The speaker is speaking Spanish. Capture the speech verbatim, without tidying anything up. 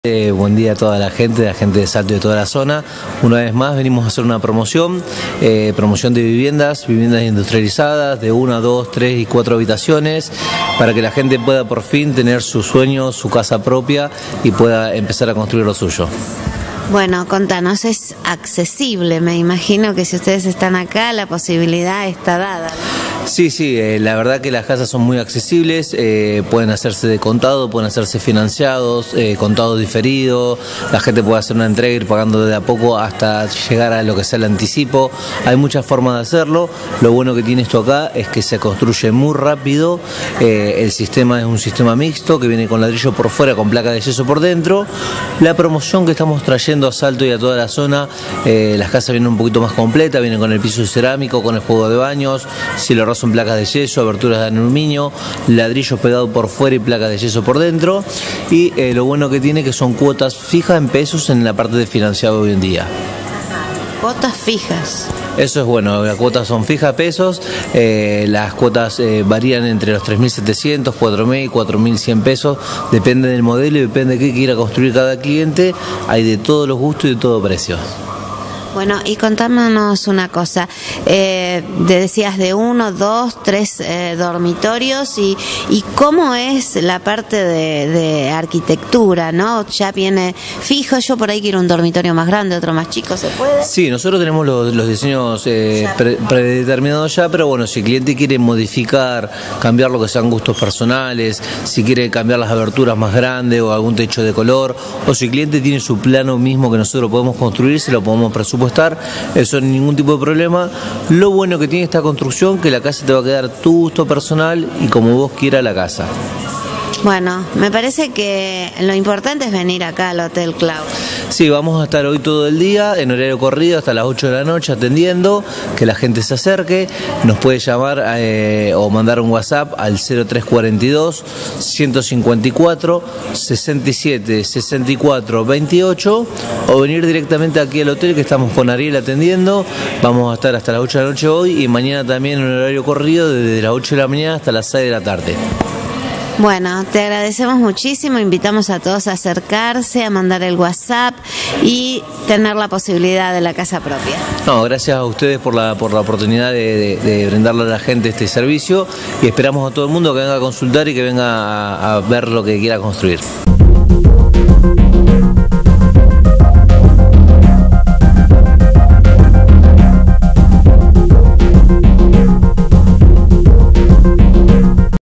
Eh, buen día a toda la gente, la gente de Salto y de toda la zona. Una vez más venimos a hacer una promoción, eh, promoción de viviendas, viviendas industrializadas de una, dos, tres y cuatro habitaciones, para que la gente pueda por fin tener su sueño, su casa propia y pueda empezar a construir lo suyo. Bueno, contanos, es accesible, me imagino que si ustedes están acá la posibilidad está dada, ¿no? Sí, sí, eh, la verdad que las casas son muy accesibles, eh, pueden hacerse de contado, pueden hacerse financiados, eh, contado diferido, la gente puede hacer una entrega y ir pagando de a poco hasta llegar a lo que sea el anticipo. Hay muchas formas de hacerlo. Lo bueno que tiene esto acá es que se construye muy rápido, eh, el sistema es un sistema mixto que viene con ladrillo por fuera, con placa de yeso por dentro. La promoción que estamos trayendo a Salto y a toda la zona, eh, las casas vienen un poquito más completas, vienen con el piso cerámico, con el juego de baños, si lo son placas de yeso, aberturas de aluminio, ladrillos pegados por fuera y placas de yeso por dentro. Y eh, lo bueno que tiene que son cuotas fijas en pesos en la parte de financiado hoy en día. Cuotas fijas. Eso es bueno, las cuotas son fijas pesos, eh, las cuotas eh, varían entre los tres mil setecientos, cuatro mil, cuatro mil cien pesos, depende del modelo y depende de qué quiera construir cada cliente, hay de todos los gustos y de todo precio. Bueno, y contámonos una cosa, eh, te decías de uno, dos, tres eh, dormitorios y, y cómo es la parte de, de arquitectura, ¿no? Ya viene fijo, yo por ahí quiero un dormitorio más grande, otro más chico, ¿se puede? Sí, nosotros tenemos los, los diseños eh, pre, predeterminados ya, pero bueno, si el cliente quiere modificar, cambiar lo que sean gustos personales, si quiere cambiar las aberturas más grandes o algún techo de color, o si el cliente tiene su plano mismo que nosotros podemos construir, se lo podemos presupuestar. Eso no es ningún tipo de problema. Lo bueno que tiene esta construcción, que la casa te va a quedar tu gusto personal y como vos quieras la casa. Bueno, me parece que lo importante es venir acá al Hotel Clau. Sí, vamos a estar hoy todo el día en horario corrido hasta las ocho de la noche atendiendo, que la gente se acerque, nos puede llamar eh, o mandar un WhatsApp al cero tres cuatro dos, ciento cincuenta y cuatro, sesenta y siete, sesenta y cuatro, veintiocho o venir directamente aquí al hotel que estamos con Ariel atendiendo. Vamos a estar hasta las ocho de la noche hoy y mañana también en horario corrido desde las ocho de la mañana hasta las seis de la tarde. Bueno, te agradecemos muchísimo, invitamos a todos a acercarse, a mandar el WhatsApp y tener la posibilidad de la casa propia. No, gracias a ustedes por la, por la oportunidad de, de, de brindarle a la gente este servicio y esperamos a todo el mundo que venga a consultar y que venga a, a ver lo que quiera construir.